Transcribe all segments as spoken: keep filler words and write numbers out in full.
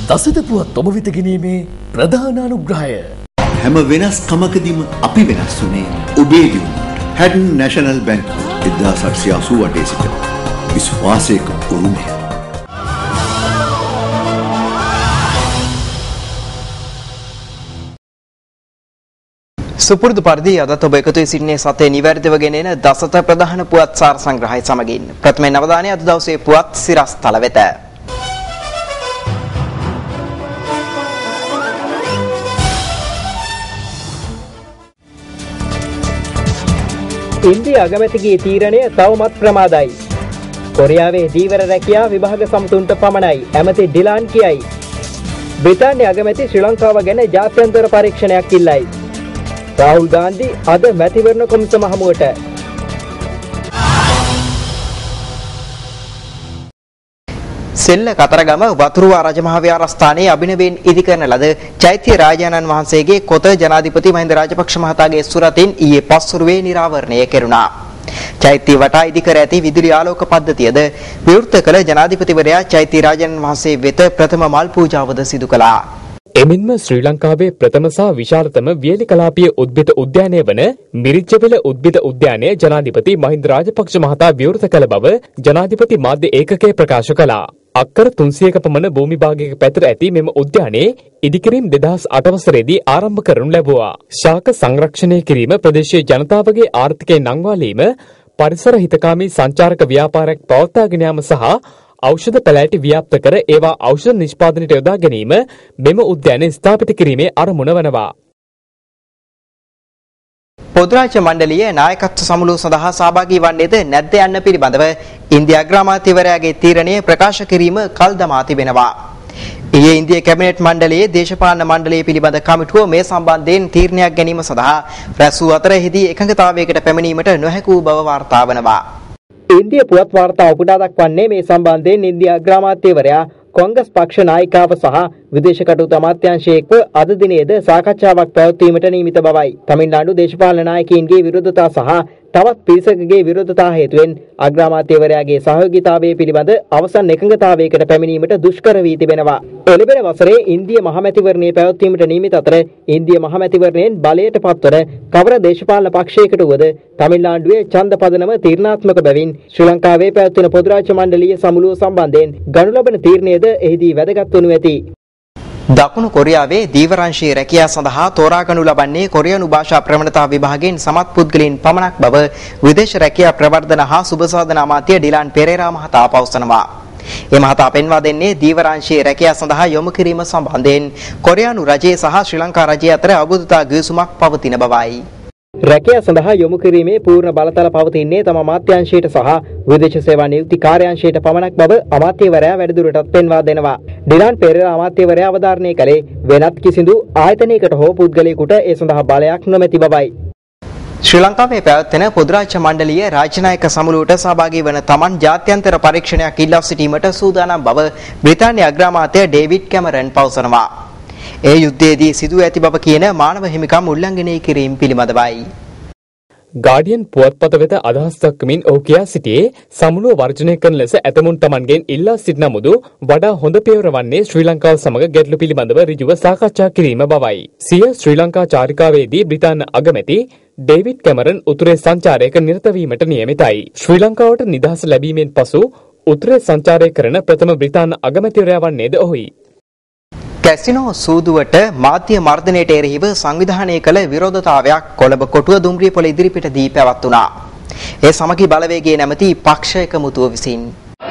දසත පුවත් ඔබ වෙත ගෙනීමේ ප්‍රධාන අනුග්‍රහය. හැම වෙනස්කමකදීම අපි වෙනස් වුණේ ඔබේ දියුණුවට. හැඩන් නැෂනල් බැංක් එක්දාස් අටසිය අසූඅට සිට විශ්වාසයක උරුමය. සුපුරුදු පරිදි අදත් ඔබ එකතු වී සිටින්නේ සතේ නිවැරදිව ගෙනෙන දසත ප්‍රධාන පුවත් සාර සංග්‍රහය සමගින්. ප්‍රථමයෙන් අවධානය අද දවසේ පුවත් සිරස්තල වෙත. ඉන්දිය අගමැතිගේ තීරණය තවමත් ප්‍රමාදයි. කොරියාවේ දීවර රැකියා විභාග සමතුන්ට පමණයි ඇමති ඩිලාන් කියයි. බ්‍රිතාන්‍ය අගමැති ශ්‍රී ලංකාව ගැන ජාත්‍යන්තර පරීක්ෂණයක් ඉල්ලයි. රාහුල් ගාන්ධි අද මැතිවරණ කොමිසම හමුවට. සෙල්ල කතරගම වතුරුවා රජමහා විහාරස්ථානයේ අභිනවයෙන් ඉදි කරන ලද චෛත්‍ය රාජානන් වහන්සේගේ කොත ජනාධිපති මහින්ද රාජපක්ෂ මහතාගේ සුරතින් ඊයේ පස්වරුවේ නිරාවරණය කෙරුණා. චෛත්‍ය වටා ඉදි කර ඇති විදුලි ආලෝක පද්ධතියද විවෘත කළ ජනාධිපතිවරයා චෛත්‍ය රාජානන් වහන්සේ වෙත ප්‍රථම මල් පූජාවද සිදු කළා. එමෙන්ම ශ්‍රී ලංකාවේ ප්‍රථම සහ විශාලතම වියලි කලාපීය උද්භිද උද්‍යානය වන මිරිච්චපෙළ උද්භිද උද්‍යානය ජනාධිපති මහින්ද රාජපක්ෂ මහතා විවෘත කළ බව ජනාධිපති මාධ්‍ය ඒකකය ප්‍රකාශ කළා. අක්කර තුන්සියයක පමණ භූමි භාගයක පැතිර ඇති මෙම උද්‍යානයේ ඉදිකිරීම දෙදහස් අට වසරේදී ආරම්භ කරනු ලැබුවා. ශාක සංරක්ෂණය කිරීම, ප්‍රදේශීය ජනතාවගේ ආර්ථිකය නංවාලීම, පරිසර හිතකාමී සංචාරක ව්‍යාපාරයක් පවත්වාගෙන යාම සහ ඖෂධ පැලෑටි ව්‍යාප්ත කර ඒවා ඖෂධ නිෂ්පාදනයට යොදා ගැනීම මෙම උද්‍යානය ස්ථාපිත කිරීමේ අරමුණ වනවා. පොදුරාජ්‍ය මණ්ඩලයේ නායකත්ව සමුළුව සඳහා සහභාගී වන්නේද නැද්ද යන්න පිළිබඳව ඉන්දියා අග්‍රාමාත්‍යවරයාගේ තීරණය ප්‍රකාශ කිරීම කල් දමා තිබෙනවා. ඊයේ ඉන්දියා කැබිනට් මණ්ඩලයේ දේශපාලන මණ්ඩලය පිළිබඳ කමිටුව මේ සම්බන්ධයෙන් තීරණයක් ගැනීම සඳහා රැස් වූ අතර එහිදී එකඟතාවයකට පැමිණීමට නොහැකි වූ බව වාර්තා වනවා. ඉන්දිය පුවත් වාර්තා උපුටා දක්වන්නේ මේ සම්බන්ධයෙන් ඉන්දියා අග්‍රාමාත්‍යවරයා කොංග්‍රස් පක්ෂ නායිකාව සහ විදේශ කටයුතු අමාත්‍යාංශයේක අද දිනේද සාකච්ඡාවක් පැවැත්වීමට නියමිත බවයි. තමිල්නාඩු දේශපාලන නායකයින්ගේ විරෝධතා සහ තවත් පිරිසකගේ විරෝධතා හේතුවෙන් අග්‍රාමාත්‍යවරයාගේ සහයෝගීතාවය පිළිබඳ අවසන් එකඟතාවයකට පැමිණීමට දුෂ්කර වී තිබෙනවා. එළඹෙන වසරේ ඉන්දිය මහමැතිවරණයේ පැවැත්වීමට නියමිත අතර ඉන්දිය මහමැතිවරණයෙන් බලයට පත්වන කවර දේශපාලන පක්ෂයකට වුවද තමිල්නාඩුවේ ඡන්ද පදනම තීරණාත්මක බැවින් ශ්‍රී ලංකාවේ පැවැත්වෙන පොදුරාජ්‍ය මණ්ඩලීය සමුළුව සම්බන්ධයෙන් ගනු ලබන තීරණයද එහිදී වැදගත් වනු ඇති. දකුණු කොරියාවේ දීවරංශීය රැකියාව සඳහා තෝරාගනු ලබන්නේ කොරියානු භාෂා ප්‍රවණතා විභාගයෙන් සමත් පුද්ගලයන් පමණක් බව විදේශ රැකියා ප්‍රවර්ධන හා සුබසාධන අමාත්‍ය ඩිලාන් පෙරේරා මහතා පවසනවා. ඒ මහතා පෙන්වා දෙන්නේ දීවරංශීය රැකියාව සඳහා යොමු කිරීම සම්බන්ධයෙන් කොරියානු රජය සහ ශ්‍රී ලංකා රජය අතර අවබෝධතා ගිවිසුමක් පවතින බවයි. රැකියාව සඳහා යොමු කිරීමේ පූර්ණ බලතල පවතින්නේ තම අමාත්‍යාංශයට සහ විදේශ සේවා නියුක්ති කාර්යාංශයට පමණක් බව අමාත්‍යවරයා වැඩිදුරටත් පෙන්වා දෙනවා. ඩිලාන් පෙරේරා අමාත්‍යවරයා අවධාරණය කළේ වෙනත් කිසිදු ආයතනයකට හෝ පුද්ගලයෙකුට ඒ සඳහා බලයක් නොමැති බවයි. ශ්‍රී ලංකාවේ පැවැත්වෙන පොදුරාජ්‍ය මණ්ඩලීය රාජ්‍යනායක සමුළුවට සහභාගී වන තමන් ජාත්‍යන්තර පරීක්ෂණයක් ඉල්ලා සිටීමට සූදානම් බව බ්‍රිතාන්‍ය අග්‍රාමාත්‍ය ඩේවිඩ් කැමරන් පවසනවා. ඒ යුද්ධයේදී සිදුව ඇති බව කියන මානව හිමිකම් උල්ලංඝනය කිරීම පිළිබඳවයි. ගාඩියන් පුවත්පත වෙත අදහස් දක්වමින් ඔහු කියා සිටියේ සමුළුව වර්ජනය කරන ලෙස ඇතමුන් තමන්ගෙන් ඉල්ලා සිටින නමුදු වඩා හොඳ පියවර වන්නේ ශ්‍රී ලංකාව සමග ගැටලු පිළිබඳව ඍජුව සාකච්ඡා කිරීම බවයි. සිය ශ්‍රී ලංකා චාරිකාවේදී බ්‍රිතාන්‍ය අගමැති ඩේවිඩ් කැමරන් උතුරේ සංචාරයක නිරත වීමට නියමිතයි. ශ්‍රී ලංකාවට නිදහස ලැබීමෙන් පසු උතුරේ සංචාරය කරන ප්‍රථම බ්‍රිතාන්‍ය අගමැතිවරයා වන්නේද ඔහුයි. කැසිනෝ සූදුවට මාධ්‍ය මර්ධනයට එරෙහිව සංවිධානය කළ විරෝධතාවයක් කොළඹ කොටුව දුම්රියපොළ ඉදිරිපිටදී පැවැත්වුණා. ඒ සමගි බලවේගයේ නැමැති පක්ෂ එකමුතුව විසින්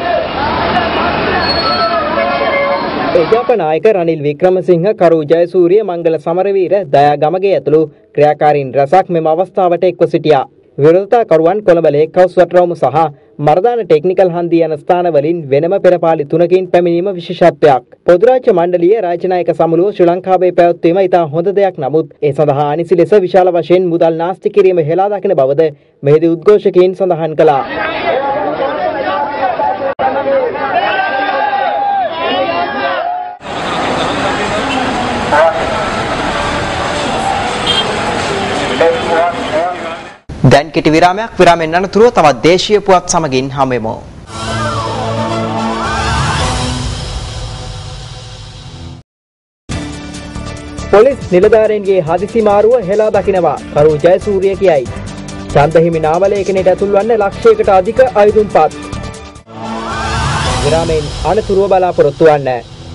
එජාප නායක රනිල් වික්‍රමසිංහ, කරු ජයසූරිය, මංගල සමරවීර, දයා ගමගේ ඇතුළු ක්‍රියාකාරීන් රැසක් මෙම අවස්ථාවට එක්ව සිටියා. විරෝධතාකරුවන් කොළඹ ලේක්හවුස් වටරවුම සහ මර්දාන ටෙක්නිකල් හන්දි යන ස්ථානවලින් වෙනම පෙරපාලි තුනකින් පැමිණීම විශේෂත්වයක්. පොදුරාජ්‍ය මණ්ඩලීය රාජ්‍යනායක සමුළුව ශ්‍රී ලංකාවේ පැවැත්වීම ඉතා හොඳ දෙයක්. නමුත් ඒ සඳහා අනිසි ලෙස විශාල වශයෙන් මුදල් නාස්ති කිරීම හෙලා දකින බවද මෙහිදී උද්ඝෝෂකයින් සඳහන් කළා. දැන් කෙටි විරාමයක්. විරාමෙන් අනතුරුව තවත් දේශීය පුවත් සමගින් හමුවෙමු. පොලිස් නිලධාරීන්ගේ හදිසි මාරුව හෙලා දකිනවා කරු ජයසූරිය කියයි. ඡන්දහිමි නාමලේඛනයට ඇතුල් වන්න ලක්ෂයකට අධික අයදුම්පත්. විරාමයෙන් අනතුරුව බලාපොරොත්තු වන්න.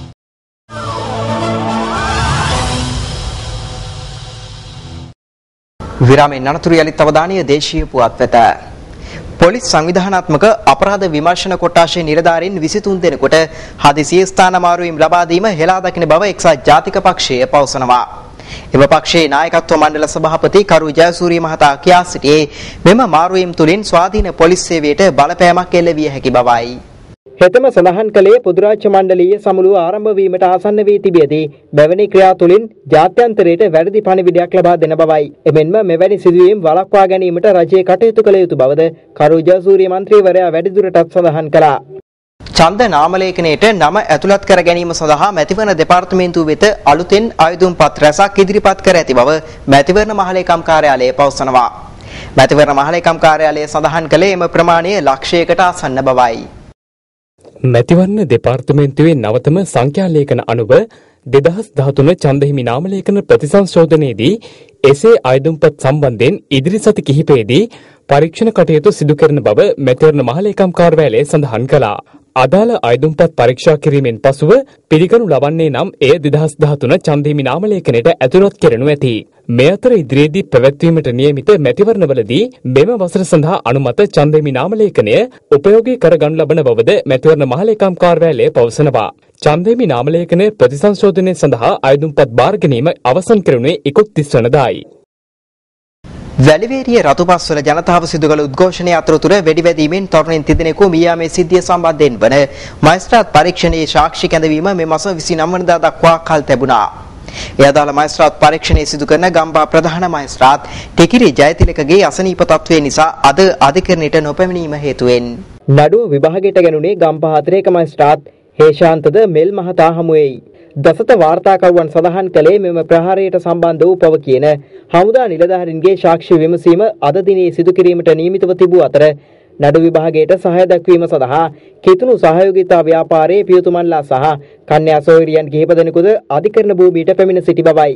විරාමයෙන් අනතුරු යලිත් අවධානය දේශීය පුවත් වෙත. පොලිස් සංවිධානාත්මක අපරාධ විමර්ශන කොට්ටාශයේ නිලධාරීන් විසිතුන් දෙනෙකුට හදිසියේ ස්ථාන මාරුවීම් ලබා දීම හෙලා දකින බව එක්සත් ජාතික පක්ෂය පවසනවා. එම පක්ෂයේ නායකත්ව මණ්ඩල සභාපති කරු ජයසූරිය මහතා කියා සිටියේ මෙම මාරුවීම් තුලින් ස්වාධීන පොලිස් සේවයට බලපෑමක් එල්ල විය හැකි බවයි. හෙතම සඳහන් කළේ පොදුරාජ්‍ය මණ්ඩලීය සමුළුව ආරම්භ වීමට ආසන්න වී තිබියදී මෙවැනි ක්‍රියා තුළින් ජාත්‍යන්තරයට වැරදි පණිවිඩයක් ලබා දෙන බවයි. එමෙන්ම මෙවැනි සිදුවීම් වළක්වා ගැනීමට රජය කටයුතු කළ යුතු බවද කරු ජයසූරිය මන්ත්‍රීවරයා වැඩිදුරටත් සඳහන් කළා. ඡන්ද නාමලේඛනයට නම ඇතුළත් කර ගැනීම සඳහා මැතිවරණ දෙපාර්තමේන්තුව වෙත අලුතෙන් අයදුම්පත් රැසක් ඉදිරිපත් කර ඇති බව මැතිවරණ මහලේකම් කාර්යාලය පවසනවා. මැතිවරණ මහලේකම් කාර්යාලය සඳහන් කළේ එම ප්‍රමාණය ලක්ෂයකට ආසන්න බවයි. මැතිවරණ දෙපාර්තමේන්තුවේ නවතම සංඛ්‍යා ලේඛන අනුව දෙදහස් දහතුන ඡන්දහිමි නාමලේඛන ප්‍රතිසංශෝධනයේදී එසේ අයදුම්පත් සම්බන්ධයෙන් ඉදිරි සති කිහිපයේදී පරීක්ෂණ කටයුතු සිදු කරන බව මැතිවරණ මහලේකම් කාර්යාලය සඳහන් කළා. අදාළ අයදුම්පත් පරීක්ෂා කිරීමෙන් පසුව පිළිගනු ලබන්නේ නම් එය දෙදහස් දහතුන ඡන්දහිමි නාමලේඛනයට ඇතුළත් කෙරෙනු ඇති. මේ අතර ඉදිරියේදී පැවැත්වීමට නියමිත මැතිවරණවලදී මෙම වසර සඳහා අනුමත ඡන්දහිමි නාමලේඛනය උපයෝගී කරගනු ලබන බවද මැතිවරණ මහලේකම් කාර්යාලය පවසනවා. ඡන්දහිමි නාමලේඛනය ප්‍රතිසංශෝධනය සඳහා අයදුම්පත් බාර ගැනීම අවසන් කෙරුණේ ඉකුත් තිස් වනදායි. වැලිවේරිය රතුපස්වල ජනතාව සිදු කළ උද්ඝෝෂණය අතරතුර වෙඩිවැදීමෙන් තරුණින් තිදෙනෙකු මිය යාමේ සිද්ධිය සම්බන්ධයෙන් වන මහේස්ත්‍රාත් පරීක්ෂණයේ සාක්ෂි කැඳවීම මේ මාස විසිනව වෙනිදා දක්වා කල් තිබුණා. ඒ අදාළ මහේස්ත්‍රාත් පරීක්ෂණය සිදු කරන ගම්පහ ප්‍රධාන මහේස්ත්‍රාත් ටිකිරි ජයතිලකගේ අසනීප තත්ත්වය නිසා අද අධිකරණයට නොපැමිණීම හේතුවෙන් නඩුව විභාගයට ගැනුනේ ගම්පහ අතිරේක මහේස්ත්‍රාත් හේෂාන්තද මෙල් මහතා හමුවේයි. දසත වාර්තාකරුවන් සඳහන් කළේ මෙම ප්‍රහාරයට සම්බන්ධ වූ පව කියන හමුදා නිලධාරීන්ගේ සාක්ෂි විමසීම අද දිනේ සිදු කිරීමට නියමිතව තිබූ අතර නඩු විභාගයට සහාය දක්වීම සඳහා කිතුණු සහයෝගීතා ව්‍යාපාරයේ පියතුමන්ලා සහ කන්‍යා සොයුරියන් කිහිප දෙනෙකුද අධිකරණ භූමියට පැමිණ සිටි බවයි.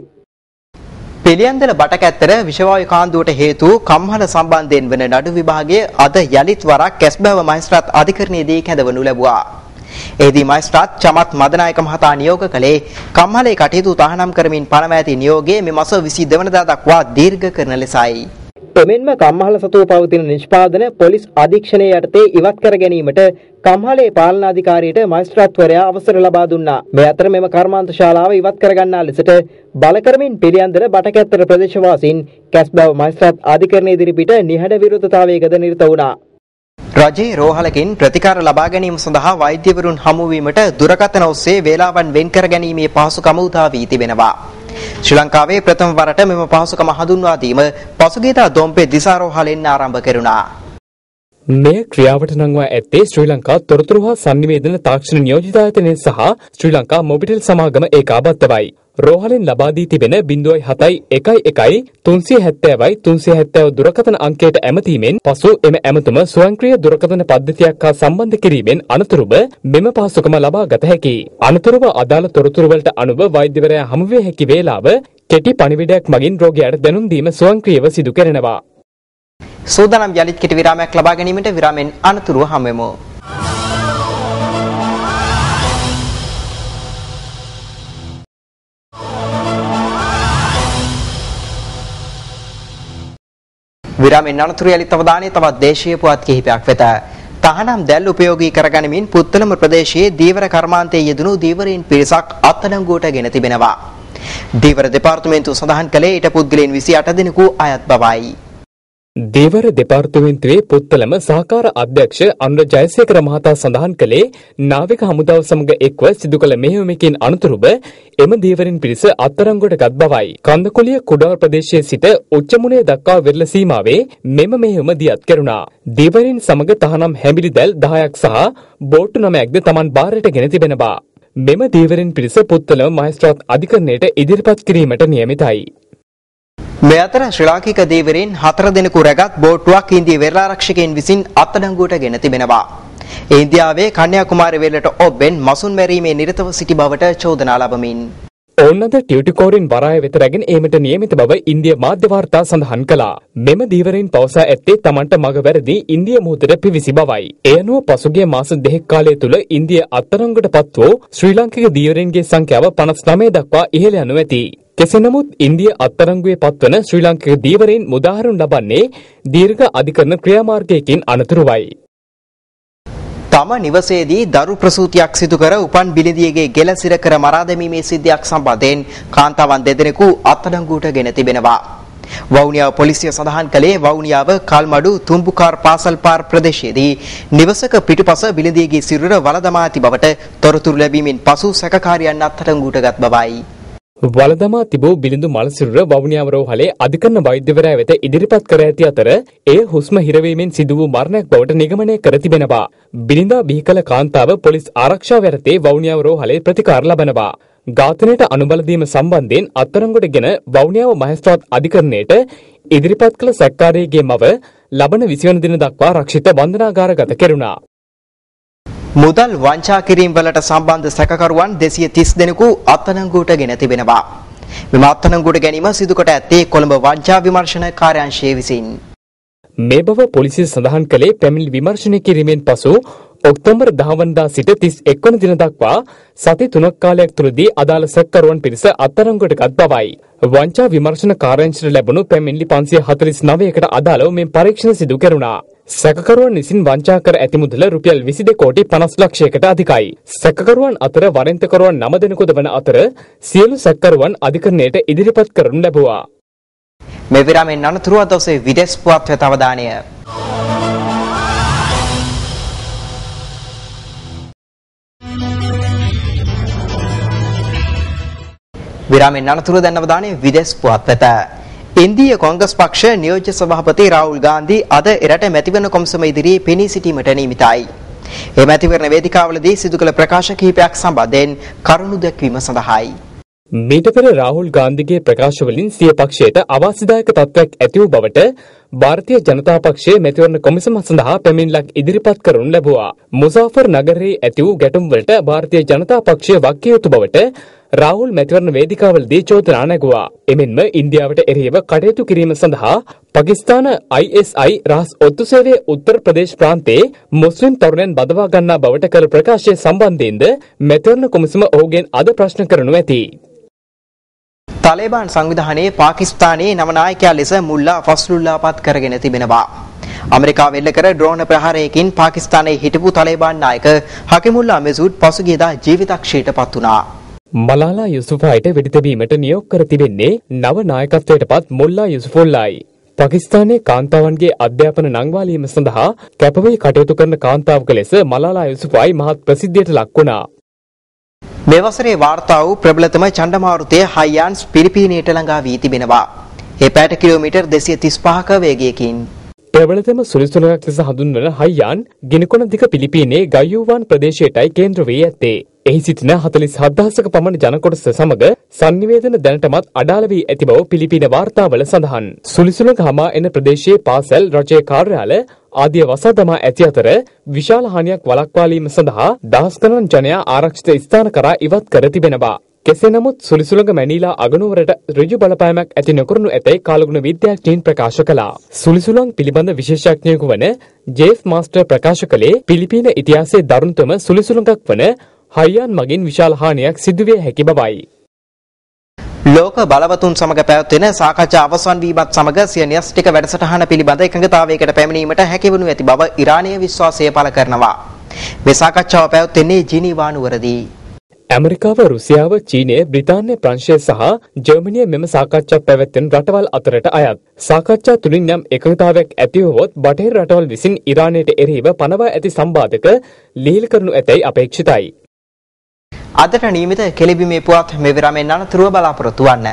පිළියන්දල බටකැත්තර විෂවායු කාන්දුවට හේතු කම්හල සම්බන්ධයෙන් වන නඩු විභාගය අද යලිත් වරක් කැස්බෑව මහේස්ත්‍රාත් අධිකරණයේදී කැඳවනු ලැබුවා. එහිදී මහේස්ත්‍රාත් චමත් මදනායක මහතා නියෝග කළේ කම්හලේ කටයුතු තහනම් කරමින් පනව ඇති නියෝගයේ මේ මාස විසිදෙව වෙනිදා දක්වා දීර්ඝ කරන ලෙසයි. එමෙන්ම කම්හල සතුව පවතින නිෂ්පාදන පොලිස් අධීක්ෂණය යටතේ ඉවත් කර ගැනීමට කම්හලේ පාලනාධිකාරියට මහේස්ත්‍රාත්වරයා අවසර ලබා දුන්නා. මේ අතර මෙම කර්මාන්ත ශාලාව ඉවත් කර ගන්නා ලෙසට බල කරමින් පිළියන්දල බටකැත්තර ප්‍රදේශවාසීන් කැස්බෑව මහේස්ත්‍රාත් අධිකරණයේ ඉදිරිපිට නිහඬ විරෝධතාවයකද නිරත වුණා. රජයේ රෝහලකින් ප්‍රතිකාර ලබා ගැනීම සඳහා වෛද්‍යවරුන් හමු වීමට දුරකථන ඔස්සේ වේලාවන් වෙන් කර ගැනීමේ පහසුකම උදා වී තිබෙනවා. ශ්‍රී ලංකාවේ ප්‍රථම වරට මෙම පහසුකම හඳුන්වා දීම පසුගියදා දොම්පේ දිසාරෝහලෙන් ආරම්භ කෙරුණා. මෙය ක්‍රියාවට නංවා ඇත්තේ ශ්‍රී ලංකා තොරතුරු හා සංනිවේදන තාක්ෂණ නියෝජිතායතනය සහ ශ්‍රී ලංකා මොබිටෙල් සමාගම ඒකාබද්ධවයි. රෝහලෙන් ලබා දී තිබෙන බිංදුවයි හතයි එකයි එකයි තුන්සිය හැත්තෑවයි තුන්සිය හැත්තෑව දුරකථන අංකයට ඇමතීමෙන් පසු එම ඇමතුම ස්වයංක්‍රීය දුරකථන පද්ධතියක් හා සම්බන්ධ කිරීමෙන් අනතුරුව මෙම පහසුකම ලබා ගත හැකියි. අනතුරුව අදාළ තොරතුරු වලට අනුව වෛද්‍යවරයා හමු විය හැකි වේලාව කෙටි පණිවිඩයක් මගින් රෝගියාට දැනුම් දීම ස්වයංක්‍රීයව සිදු කරනවා. සූදානම් යලිත් කෙටි විරාමයක් ලබා ගැනීමට විරාමෙන් අනතුරුව හමුවෙමු. විරාමෙන් අනතුරු යලිත් අවධානය තවත් දේශීය පුවත් කිහිපයක් වෙත. තහනම් දැල් උපයෝගී කරගනිමින් පුත්තලම ප්‍රදේශයේ දීවර කර්මාන්තයේ යෙදුණු දීවරයින් පිරිසක් අත්අඩංගුවට ගෙන තිබෙනවා. දීවර දෙපාර්තමේන්තුව සඳහන් කළේ ඊට පුද්ගලයන් විසිඅට දෙනෙකු අයත් බවයි. දේවර දෙපාර්තමේන්තුවේ පුත්තලම සහකාර අධ්‍යක්ෂ අනුර ජයසේකර මහතා සඳහන් කළේ නාවික හමුදාව සමග එක්ව සිදු කළ මෙහෙයුමකින් අනතුරුව එම දේවරින් පිරිස අත්අඩංගුවට ගත් බවයි. කන්දකොළිය කුඩාර ප්‍රදේශයේ සිට උච්චමුණේ දක්වා වෙරළ සීමාවේ මෙම මෙහෙයුම දියත් කෙරුණා. දේවරින් සමග තහනම් හැඹිලි දැල් දහයක් සහ බෝට්ටු නවයක්ද Taman බාරයට ගෙන තිබෙනවා. මෙම දේවරින් පිරිස පුත්තලම මහේස්ත්‍රාත් අධිකරණයට ඉදිරිපත් කිරීමට නියමිතයි. මේ අතර ශ්‍රී ලාංකික දීවරීන් හතර දෙනෙකු රැගත් බෝට්ටුවක් ඉන්දිය වෙරළ ආරක්ෂකයන් විසින් අත්අඩංගුවට ගෙන තිබෙනවා. ඉන්දියාවේ කන්‍යාකුමාරි වෙරළට ඔබ්බෙන් මසුන් මැරීමේ නිරතව සිටි බවට චෝදනා ලබමින් ඔවුන් අද ටියුටිකෝරින් වරාය වෙත රැගෙන ඒමට නියමිත බව ඉන්දිය මාධ්‍ය වාර්තා සඳහන් කළා. මෙම දීවරයින් පවසා ඇත්තේ තමන්ට මග වැරදි ඉන්දිය මුහුදට පිවිසි බවයි. ඒ අනුව පසුගිය මාස දෙකක කාලය තුළ ඉන්දිය අත්අඩංගුවට පත් වූ ශ්‍රී ලාංකික දීවරයින්ගේ සංඛ්‍යාව පනස් නවය දක්වා ඉහළ යනු ඇති. කෙසේ නමුත් ඉන්දිය අත්අඩංගුවේ පත්වන ශ්‍රී ලාංකික දීවරයින් මුදාහරුන් ලබන්නේ දීර්ඝ අධිකරණ ක්‍රියාමාර්ගයකින් අනතුරුවයි. තම නිවසේදී දරු ප්‍රසූතියක් සිදු කර උපන් බිලිඳියගේ ගෙල සිර කර මරා දැමීමේ සිද්ධියක් සම්බන්ධයෙන් කාන්තාවන් දෙදෙනෙකු අත්අඩංගුවට ගෙන තිබෙනවා. වවුනියාව පොලිසිය සඳහන් කළේ වවුනියාව කල්මඩු තුම්බුකාර් පාසල් පාර ප්‍රදේශයේදී නිවසක පිටුපස බිලිඳියගේ සිරුර වළදමා ඇති බවට තොරතුරු ලැබීමෙන් පසු සැකකාරියන් අත්අඩංගුවට ගත් බවයි. වළදමා තිබූ බිලිඳු මළසිරුර වවුනියාව රෝහලේ අධිකරණ වෛද්‍යවරයා වෙත ඉදිරිපත් කර ඇති අතර එය හුස්ම හිරවීමෙන් සිදු වූ මරණයක් බවට නිගමනය කර තිබෙනවා. බිලිඳා බිහි කළ කාන්තාව පොලිස් ආරක්ෂාව යටතේ වවුනියාව රෝහලේ ප්‍රතිකාර ලබනවා. ඝාතනයට අනුබල දීම සම්බන්ධයෙන් අත්අඩංගුවටගෙන වවුනියාව මහේස්ත්‍රාත් අධිකරණයට ඉදිරිපත් කළ සැකකාරියගේ මව ලබන විසි වන දින දක්වා රක්ෂිත බන්ධනාගාරගත කෙරුණා. මුදල් වංචා කිරීම වලට සම්බන්ධ සැකකරුවන් දෙසිය තිස් දෙනෙකු අත්අඩංගුවට ගෙන තිබෙනවා. මෙම අත්අඩංගුවට ගැනීම සිදු කොට ඇත්තේ කොළඹ වංචා විමර්ශන කාර්යාංශය විසින්. මේ බව පොලිසිය සඳහන් කළේ පැමිණිලි විමර්ශනය කිරීමෙන් පසු ඔක්තෝබර් දහ වනදා සිට තිස් එක් වන දින දක්වා සති තුනක කාලයක් තුළදී අදාළ සැකකරුවන් පිරිස අත්අඩංගුවට ගත් බවයි. වංචා විමර්ශන කාර්යාංශයට ලැබුණු පැමිණිලි පන්සිය හතළිස් නවයකට අදාළව මේ පරීක්ෂණ සිදු කෙරුණා. සැකකරුවන් විසින් වංචා කර ඇති මුදල රුපියල් විසි දෙක කෝටි පනස් ලක්ෂයකට අධිකයි. සැකකරුවන් අතර වරෙන්තකරුවන් නව දෙනෙකුද වන අතර සියලු සැකකරුවන් අධිකරණයට ඉදිරිපත් කරනු ලැබුවා. මේ විරාමෙන් අනතුරුව දවසේ විදේශ පුවත් වෙත අවධානය. විරාමෙන් අනතුරුව දැන් අවධානය විදේශ පුවත් වෙත. ඉන්දීය කොංග්‍රස් පක්ෂ නියෝජ්‍ය සභාපති රාහුල් ගාන්ධි අද එරට මැතිවරණ කොමිසම ඉදිරියේ පෙනී සිටීමට නියමිතයි. ඒ මැතිවරණ වේදිකාවලදී සිදු කළ ප්‍රකාශ කිහිපයක් සම්බන්ධයෙන් කරුණු දැක්වීම සඳහායි. මීට පෙර රාහුල් ගාන්ධිගේ ප්‍රකාශ වලින් සිය පක්ෂයට අවාසිදායක තත්ත්වයක් ඇති වූ බවට ಭಾರತೀಯ ජනතා පක්ෂයේ මැතිවරණ කොමිසම සඳහා පැමිණිල්ලක් ඉදිරිපත් කරනු ලැබුවා. මුසාෆර් නගරයේ ඇති වූ ගැටුම් වලට ಭಾರತೀಯ ජනතා පක්ෂය වක්කිය යුතු බවට රාහුල් මැතිවරණ වේදිකාවලදී චෝදනා නැගුවා. එමෙන්ම ඉන්දියාවට එරෙහිව කටයුතු කිරීම සඳහා පාකිස්තාන I S I රහස් ඔත්තු සේවයේ උත්තර ප්‍රදේශ ප්‍රාන්තයේ මුස්ලිම් තරුණයන් බදවා ගන්නා බවට කළ ප්‍රකාශය සම්බන්ධයෙන්ද මැතිවරණ කොමිසම ඔහුගෙන් අද ප්‍රශ්න කරනු ඇති. තාලිබාන් සංවිධානයේ පාකිස්තානයේ නව නායකයා ලෙස මුල්ලා ෆස්ලුල්ලා පත් කරගෙන තිබෙනවා. ඇමරිකාව එල්ල කර ඩ්‍රෝන ප්‍රහාරයකින් පාකිස්තානයේ හිටපු තාලිබාන් නායක හකිමුල්ලා මෙසූඩ් පසුගියදා ජීවිතක්ෂයට පත් වුණා. මලාලා යුසුෆායිට වෙඩි තැබීමට නියෝග කර තිබෙන්නේ නව නායකත්වයට පත් මුල්ලා යුසුෆුල්ලායි. පාකිස්තානයේ කාන්තාවන්ගේ අධ්‍යාපන නංවාලීම සඳහා කැපවී කටයුතු කරන කාන්තාවක ලෙස මලාලා යුසුෆායි මහත් ප්‍රසිද්ධියට ලක් වුණා. මේ වසරේ වාර්තා වූ ප්‍රබලතම චණ්ඩමාරුතය හයියාන්ස් පිලිපීනයට ළඟා වී තිබෙනවා. ඒ පැයට කිලෝමීටර් දෙසිය තිස් පහක වේගයකින්. ප්‍රබලතම සුලිසුලක් ලෙස හඳුන්වන හයියාන් ගිනිකොන දිග පිලිපීනයේ ගයුවාන් ප්‍රදේශයටයි කේන්ද්‍ර වී ඇත්තේ. එහි සිටින හතළිස් හත්දහසක පමණ ජනකොටස සමග සංනිවේදන දැනටමත් අඩාල වී ඇති බව පිලිපීන වාර්තාවල සඳහන්. සුලිසුලක හමා එන ප්‍රදේශයේ පාසල් රජයේ කාර්යාල ආදිය වසා දමා ඇති අතර විශාල හානියක් වළක්වාලීම සඳහා දහස් ගණන් ජනයා ආරක්ෂිත ස්ථාන කරා ඉවත් කර තිබෙනවා. කෙසේ නමුත් සුලිසුලඟ මැනීලා අගනුවරට ඍජු බලපෑමක් ඇති නොකරනු ඇතැයි කාලගුණ විද්‍යාඥයින් ප්‍රකාශ කළා. සුලිසුලං පිළිබඳ විශේෂඥයෙකු වන ජේෆ් මාස්ටර් ප්‍රකාශ කළේ පිලිපීන ඉතිහාසයේ දරුණුතම සුලිසුලඟක් වන හයියාන් මගින් විශාල හානියක් සිදුවිය හැකි බවයි. ලෝක බලවතුන් සමග පැවැත්වෙන සාකච්ඡා අවසන් වීමත් සමග සිය න්‍යෂ්ටික වැඩසටහන පිළිබඳ එකඟතාවයකට පැමිණීමට හැකිවනු ඇති බව ඉරානය විශ්වාසය පළ කරනවා. මේ සාකච්ඡාව පැවැත්වෙන්නේ ජිනීවා නුවරදී. ඇමරිකාව, රුසියාව, චීනය, බ්‍රිතාන්‍ය, ප්‍රංශය සහ ජර්මනිය මෙම සාකච්ඡා පැවැත්වෙන රටවල් අතරට අයත්. සාකච්ඡා තුලින් යම් එකඟතාවයක් ඇති වුවහොත් බටහිර රටවල් විසින් ඉරානයට එරෙහිව පනවා ඇති සම්බාධක ලිහිල් කරනු ඇතැයි අපේක්ෂිතයි. අදට නියමිත කෙලිබිමේ පුවත් මේ විරාමෙන් අනතුරුව බලාපොරොත්තු වන්න.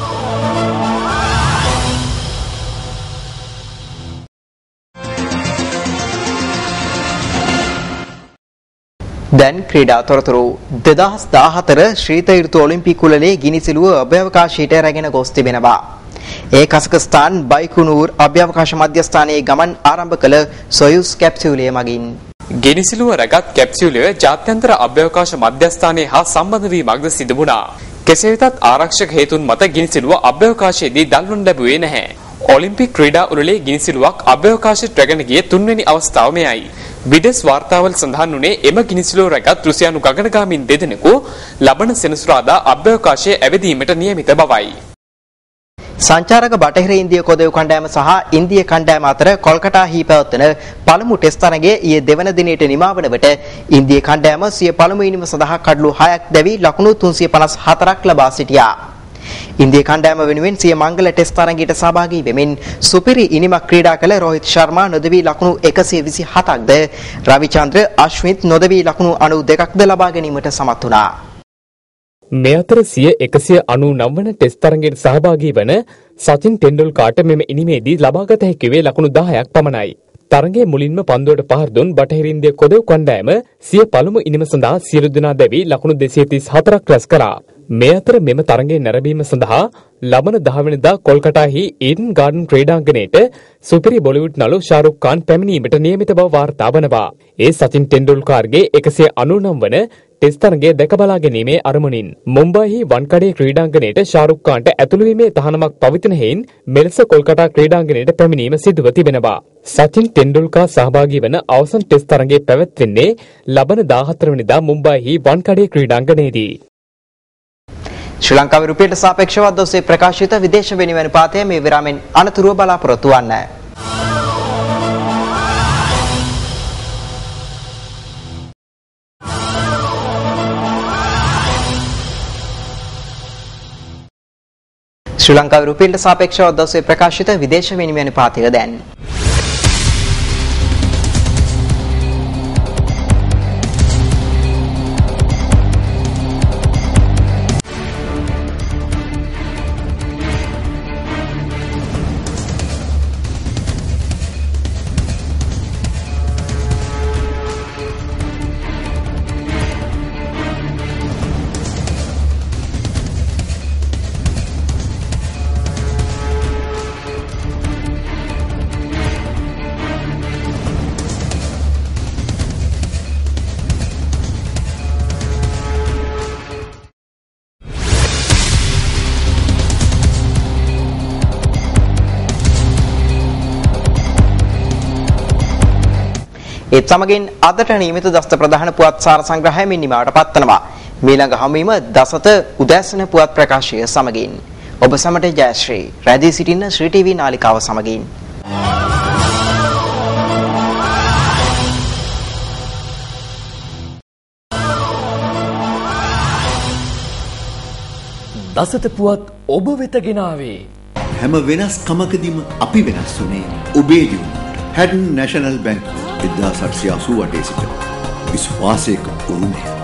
දැන් ක්‍රීඩා තොරතුරු. දෙදහස් දාහතර ශ්‍රීත ඍතු ඔලිම්පික් කුලලේ ගිනිසිලුව අභ්‍යවකාශයට රැගෙන ගොස් තිබෙනවා. ඒ කසකස්තාන් බයිකුනූර් අභ්‍යවකාශ මධ්‍යස්ථානයේ ගමන් ආරම්භ කළ සොයුස් කැප්සියුලය මගින් ගෙනිසිලුව රැගත් කැප්සියුලය ජාත්‍යන්තර අභ්‍යවකාශ මධ්‍යස්ථානයේ හා සම්බන්ධ වීමක්ද සිදු වුණා. කෙසේ වෙතත් ආරක්ෂක හේතුන් මත ගිනිසිලුව අභ්‍යවකාශයේදී දල්වනු ලැබුවේ නැහැ. ඔලිම්පික් ක්‍රීඩා උළෙලේ ගිනිසිලුවක් අභ්‍යවකාශයට රැගෙන ගිය තුන්වෙනි අවස්ථාව මෙයයි. විදේශ වාර්තාවල සඳහන් වුණේ එම ගිනිසිලුව රැගත් රුසියානු ගගනගාමීන් දෙදෙනෙකු ලබන සෙනසුරාදා අභ්‍යවකාශයේ ඇවිදීමට නියමිත බවයි. සංචාරක බටහිර ඉන්දිය කොදෙව් කණ්ඩායම සහ ඉන්දිය කණ්ඩායම අතර කොල්කටාහි පැවැත්වෙන පළමු ටෙස්ට් තරගයේ ඊයේ දෙවන දිනේට නිමා වන විට ඉන්දිය කණ්ඩායම සිය පළමු ඉනිම සඳහා කඩලු හයක් දැවි ලකුණු තුන්සිය පනස් හතරක් ලබා සිටියා. ඉන්දිය කණ්ඩායම වෙනුවෙන් සිය මංගල ටෙස්ට් තරගයට සහභාගී වෙමින් සුපිරි ඉනිමක් ක්‍රීඩා කළ රෝහිත් ශර්මා නොදවි ලකුණු එකසිය විසිහතක්ද රවිචන්ද්‍ර අශ්විත් නොදවි ලකුණු අනූදෙකක්ද ලබා ගැනීමට සමත් වුණා. මේ අතර සිය එකසිය අනූනව වන ටෙස්ට් තරගයට සහභාගී වන සචින් ටෙන්ඩුල්කර්ට මෙම ඉනිමේදී ලබාගත හැකි වේ ලකුණු දහයක් පමණයි. තරගයේ මුලින්ම පන්දුවට පහර දුන් බටහිර ඉන්දිය කොදෙව් කණ්ඩායම සිය පළමු ඉනිම සඳහා සියලු දෙනා දැවි ලකුණු දෙසිය තිස් හතරක් රැස් කරා. මේ අතර මෙම තරගයේ නැරඹීම සඳහා ලබන දහ වෙනිදා කොල්කටාහි ඊඩන් ගාඩන් ක්‍රීඩාංගණයට සුපිරි බොලිවුඩ් නළු ශාරුක් ખાන් පැමිණීමට නියමිත බව වාර්තා වනවා. ඒ සචින් ටෙන්ඩුල්කර්ගේ එකසිය අනූනව වන ටෙස්ට් තරගය දැක බලා ගැනීමේ අරමුණින් මුම්බායිහි වන්කඩේ ක්‍රීඩාංගණයට ශාරුක් ખાන්ට ඇතුළු වීමේ තහනමක් පවතින හේයින් මෙලෙස කොල්කටා ක්‍රීඩාංගණයට පැමිණීම සිදුව තිබෙනවා. සචින් ටෙන්ඩුල්කර් සහභාගී වන අවසන් ටෙස්ට් තරගයේ පැවැත්වෙන්නේ ලබන දාහතර වෙනිදා මුම්බායිහි වන්කඩේ ක්‍රීඩාංගණයේදී. ශ්‍රී ලංකාවේ රුපියලට සාපේක්ෂව අද ඔස්සේ ප්‍රකාශිත විදේශ විනිමය අනුපාතය මේ විරාමෙන් අනතුරුව බලාපොරොත්තු වන්න. ශ්‍රී ලංකාවේ රුපියලට සාපේක්ෂව අද ඔස්සේ ප්‍රකාශිත විදේශ විනිමය අනුපාතය දැන් ඒත් සමගින් අදට නියමිත දස්ත ප්‍රධාන පුවත් සාර සංග්‍රහය මෙන්න නිමාවට පත්වනවා. මීළඟ හමුවීම දසත උදෑසන පුවත් ප්‍රකාශය සමගින් ඔබ සමට ජයශ්‍රී රැඳී සිටින්න ශ්‍රී ටීවී නාලිකාව සමගින් දසත පුවත් ඔබ වෙත ගෙනාවේ හැම වෙනස්කමකදීම අපි වෙනස් වුණේ ඔබේ දියුණුවට. හැඩන් නැෂනල් බැංකුව එක්දාස් අටසිය අසූ අටේ සිට විශ්වාසයක උරුමය.